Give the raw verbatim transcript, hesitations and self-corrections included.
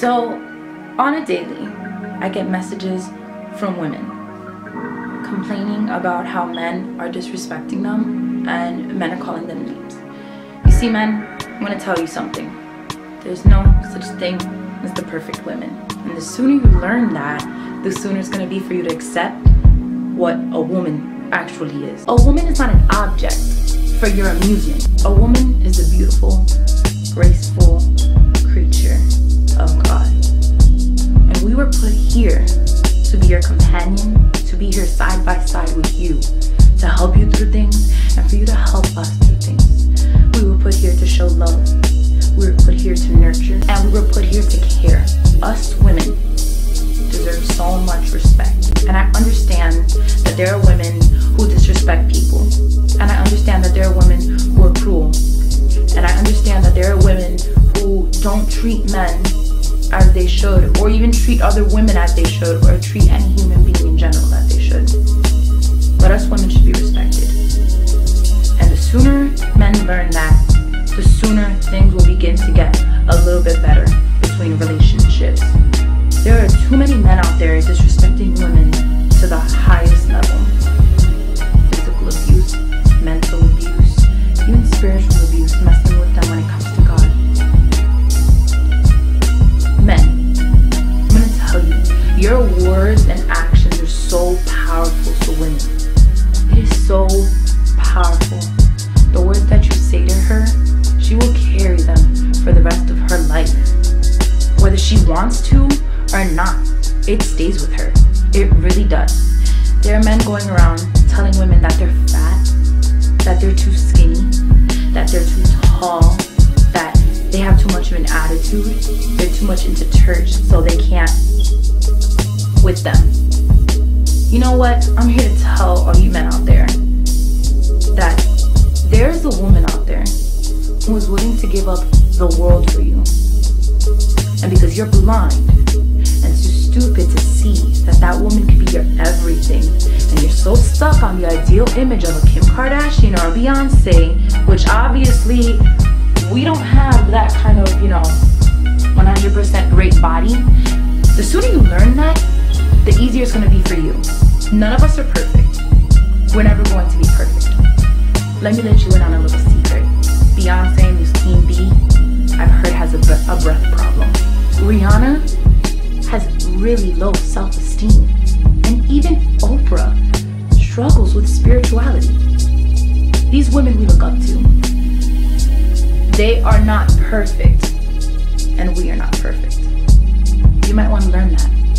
So on a daily, I get messages from women complaining about how men are disrespecting them and men are calling them names. You see, men, I'm going to tell you something. There's no such thing as the perfect women. And the sooner you learn that, the sooner it's going to be for you to accept what a woman actually is. A woman is not an object for your amusement. A woman is a beautiful, graceful creature of God. And we were put here to be your companion, to be here side by side with you, to help you through things and for you to help us through things. We were put here to show love. We were put here to nurture, and we were put here to care. Us women deserve so much respect. And I understand that there are women who disrespect people. And I understand that there are women who are cruel. And I understand that there are women who don't treat men as they should, or even treat other women as they should, or treat any human being in general as they should. But us women should be respected. And the sooner men learn that, the sooner things will begin to get a little bit better between relationships. There are too many men out there disrespecting women to the highest level. Physical abuse, mental abuse, even spiritual abuse, messing with them when it comes to God. Men, I'm going to tell you, your words and actions are so powerful to women. It is so powerful. The words that you say to her, she will carry them for the rest of her life. Whether she wants to or not, it stays with her. It really does. There are men going around telling women that they're fat, that they're too skinny, that they're too tall, that they have too much of an attitude, they're too much into church, so they can't with them. You know what? I'm here to tell all you men out there that there's a woman out there who is willing to give up the world for you. And because you're blind and too stupid to see that that woman could be your everything, and you're so stuck on the ideal image of a Kim Kardashian or a Beyonce, which obviously we don't have that kind of, you know, one hundred percent great body. The sooner you learn that, the easier it's going to be for you. None of us are perfect. We're never going to be perfect. Let me let you in on a little secret. Beyonce, Miss Queen B, I've heard has a, a breath problem. Rihanna has really low self-esteem. And even Oprah struggles with spirituality. These women we look up to, they are not perfect. And we are not perfect. You might want to learn that.